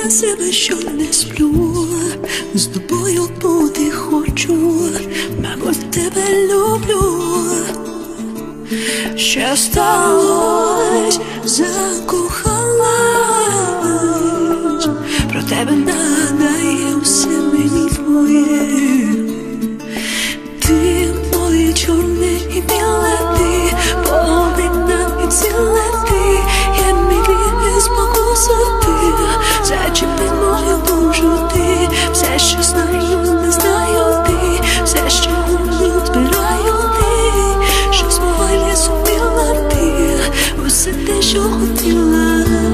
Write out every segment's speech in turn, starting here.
себе, що не сплю, з тобою бути хочу, мабуть, тебе люблю. Що сталось, закохалась, про тебе нагадає усе мені твоє. Ти моє чорне і біле, ти половина і ціле, ти є мій гріх і спокуса, ти зачепи мою душу, ти все, що знаю, не знаю, ти все, що люблю, збираю, ти що змогла не зуміла, ти усе те, що хотіла.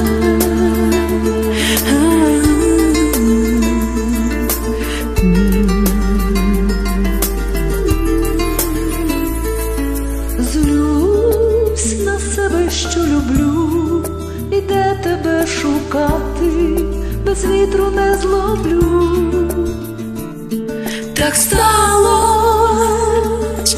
Злюсь на себе, що люблю, і де тебе шукати, без вітру не зловлю. Так сталось,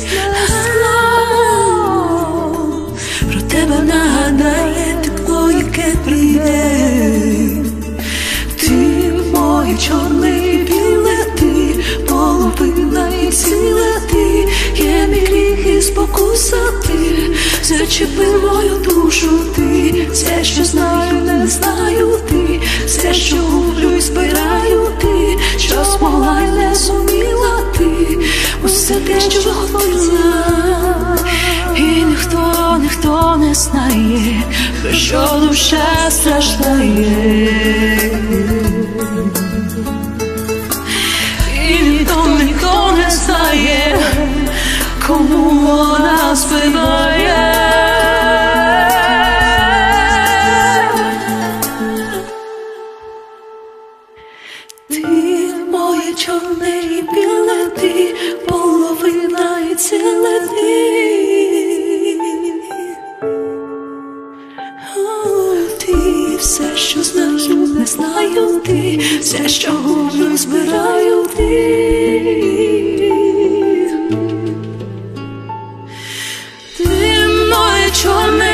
про тебе нагадає тепло, яке прийде. Ти моє чорне і біле, ти половина і ціле, ти є мій гріх і спокуса, ти зачепи мою душу, ти все, що знаю, не знаю, ти все, що гублю і збираю, ти що змогла й не зуміла, ти усе те, що хотіла. І ніхто не знає, про що душа страждає. І ніхто не знає, кому вона співає. Ти моє чорне і біле, ти половина і ціле, ти все, що знаю, не знаю, ти все, що гублю, збираю, ти моє чорне